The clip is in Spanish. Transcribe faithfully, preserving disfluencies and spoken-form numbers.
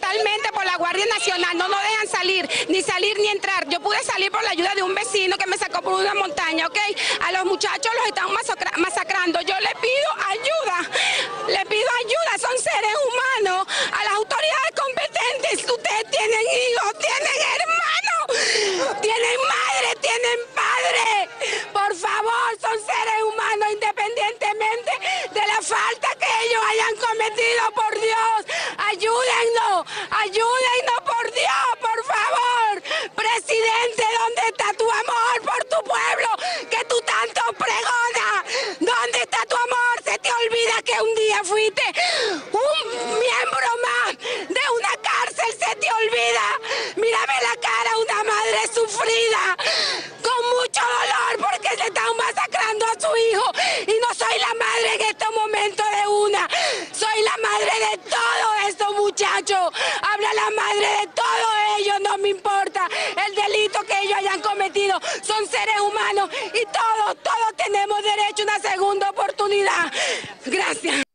totalmente por la Guardia Nacional, no nos dejan salir, ni salir ni entrar. Yo pude salir por la ayuda de un vecino que me sacó por una montaña, ¿ok? A los muchachos los están masacrando, yo le pido ayuda, le pido ayuda, son seres humanos, a las autoridades competentes, ustedes tienen hijos, tienen hermanos, tienen madre, tienen padre, por favor, son seres humanos independientemente de la falta que ellos hayan cometido, por Dios, ayúdennos, ayúdennos, por Dios, por favor, presidente, ¿dónde está tu amor por tu pueblo que tú tanto pregonas? ¿Dónde está tu amor? Se te olvida que un día fuiste un miembro más de una cárcel, se te olvida. Mírame la cara, una madre sufrida, con mucho dolor porque se están masacrando a su hijo, y no soy la madre en este momento de una, soy la madre de todos estos muchachos, habla la madre de todos ellos, no me importa el delito que ellos hayan cometido, son seres humanos y todos, todos tenemos derecho a una segunda oportunidad. Gracias.